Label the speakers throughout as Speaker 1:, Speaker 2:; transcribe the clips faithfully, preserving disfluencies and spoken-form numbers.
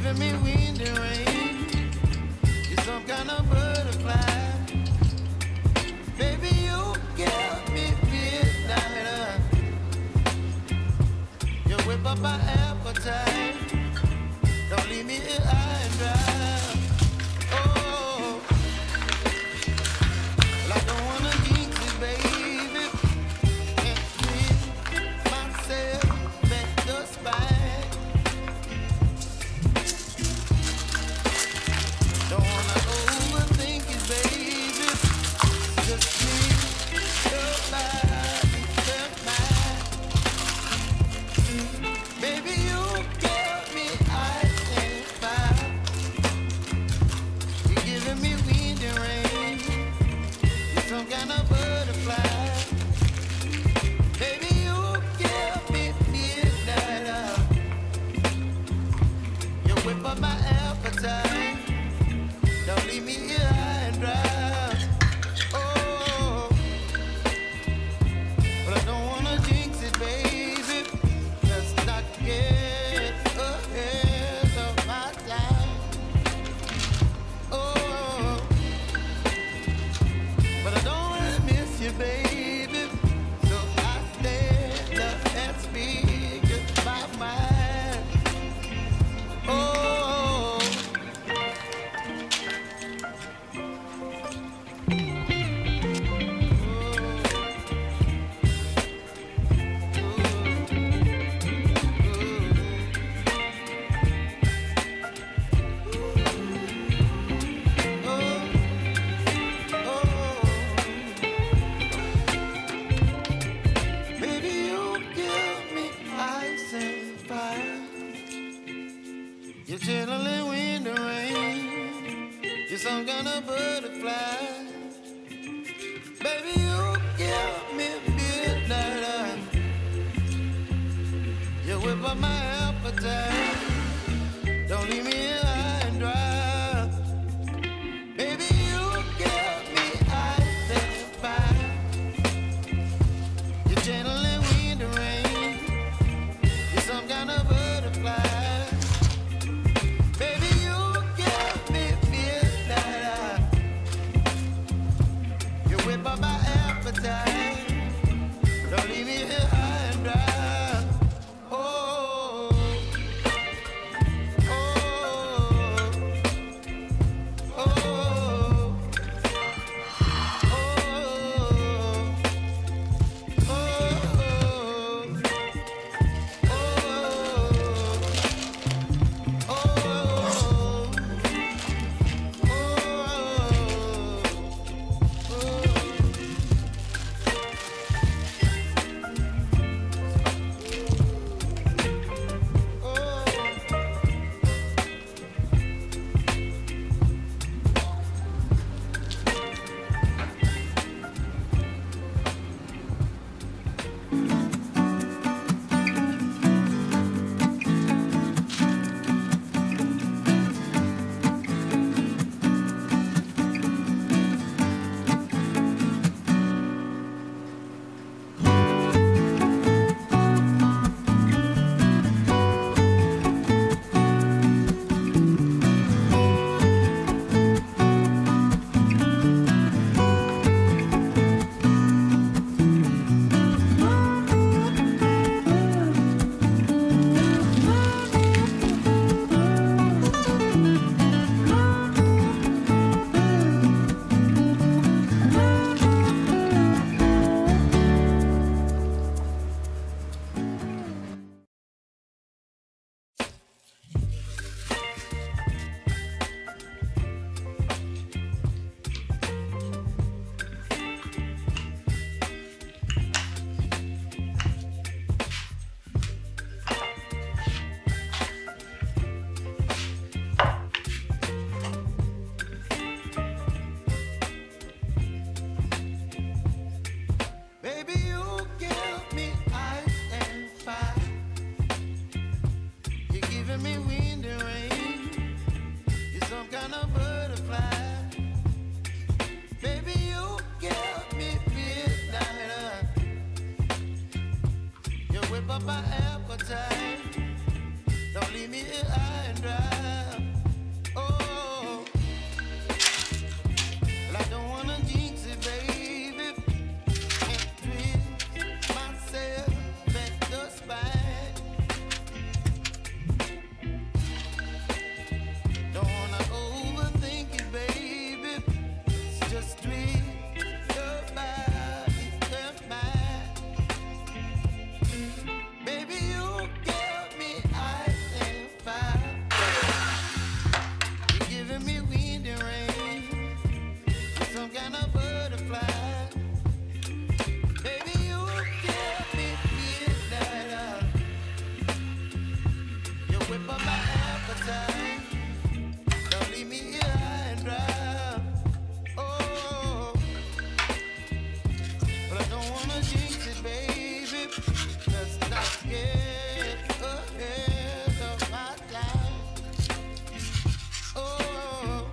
Speaker 1: giving me wind and rain. You're some kind of butterfly. Baby, you give me midnight. You whip up my appetite. Don't leave me here high and dry. Oh, well, I don't wanna jinx it, baby. Can't feel myself back the spine. Don't wanna overthink it, baby. Just feel your body, your mind. Baby, you give me ice and fire. You're giving me wind and rain. You're some kind of butterfly. Baby, you give me midnight out. You whip up my appetite. Don't leave me here high and dry. Oh, but I don't wanna jinx it, baby. Let's not get ahead of my time. Oh, but I don't wanna miss you, baby. So I stand up and speak my mind. Oh. Baby, you give me ice and fire. You're channeling wind and rain. You're some kind of butterfly. Baby, you give me midnight. You whip up my appetite. Don't leave me here high and dry. Baby, you give me ice and fire. You're channeling wind and rain. You're some kind of butterfly. Baby, you give me midnight. You whip up my appetite. Don't leave me here high and dry. Oh, oh, oh, oh, whip up my appetite. Don't leave me here high and dry. appetite. Don't leave me here high and dry. Oh, but I don't wanna jinx it, baby. Let's not get ahead of my time. Oh,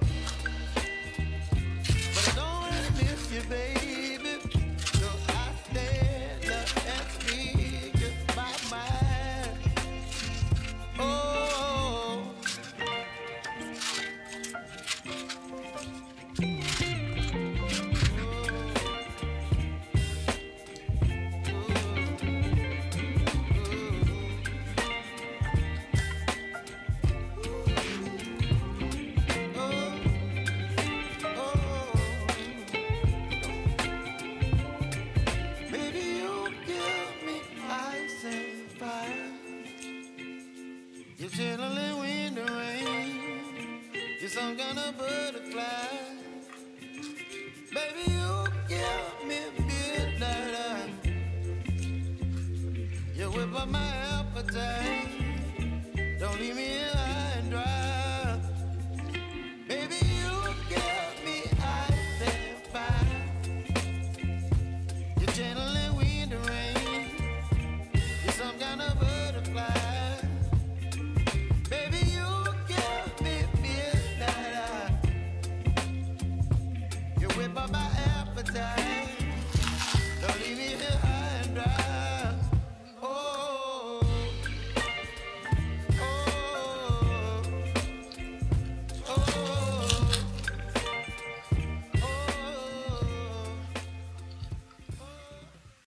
Speaker 1: but I don't wanna miss you, baby. So I stand up and speak just my mind. Oh, baby, you give me ice and fire. You're chilling wind and rain. You're some kind of butterfly. Baby, you give me midnight. You whip up my appetite. Don't leave me here